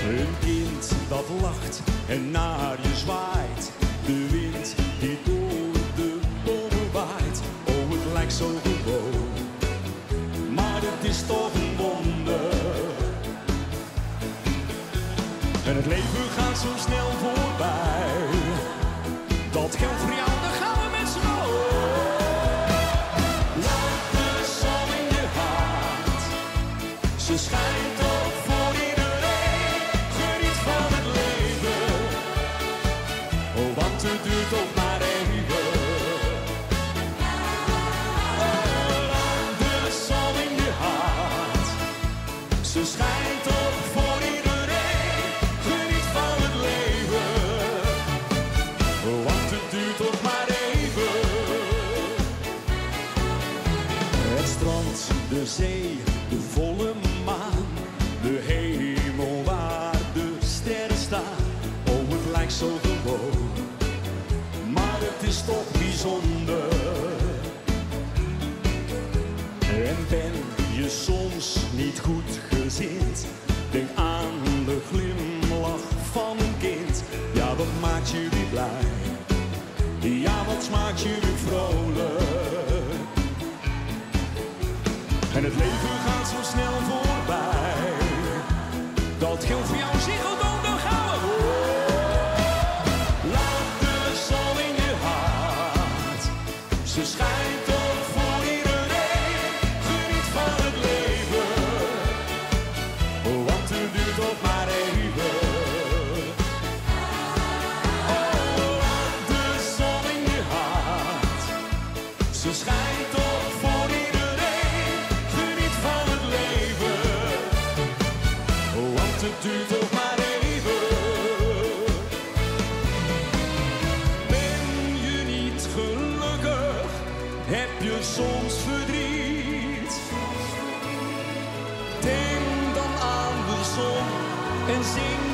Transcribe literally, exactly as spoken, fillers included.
Een kind dat lacht en naar je zwaait. De wind die door de bomen waait. Oh, het lijkt zo gewoon, maar het is toch een wonder. En het leven gaat zo snel voorbij. Dat geldt voor jou, dan gaan we met z'n allen. Laat de zon in je hart. Ze schijnt ook voor iedereen. Geniet van het leven. Oh, want het duurt ook maar even. Oh, laat de zon in je hart. Ze schijnt ook voor iedereen. Geniet van het leven. Oh, want het duurt ook maar even. Het strand, de zee, de volle maan. De hemel waar de sterren staan. Oh, het lijkt zo gewoon, maar het is toch bijzonder. En ben je soms niet goed gezind, denk aan de glimlach van een kind. Ja, wat maakt je weer blij? Ja, wat maakt je weer vrolijk? En het leven gaat zo snel voorbij. Dat geldt voor jou, Ziggo Dome, dan gaan we. Laat de zon in je hart. Ze schijnt ook voor iedereen. Geniet van het leven. Want het duurt ook maar even. Oh, laat de zon in je hart. Ze schijnt ook voor iedereen. Geniet van het leven. Want het duurt ook maar even. Ben je niet gelukkig? Heb je soms verdriet? Denk dan aan de zon en zing